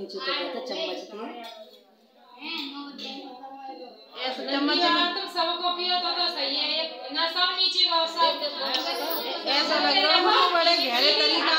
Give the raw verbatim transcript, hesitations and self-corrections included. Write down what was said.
नीचे तो जाता चम्मच थी ऐसे चम्मच तुम सबको पियो तो तो सही है ना सब नीचे का सब ऐसा लग रहा है बड़े गहरे तरीके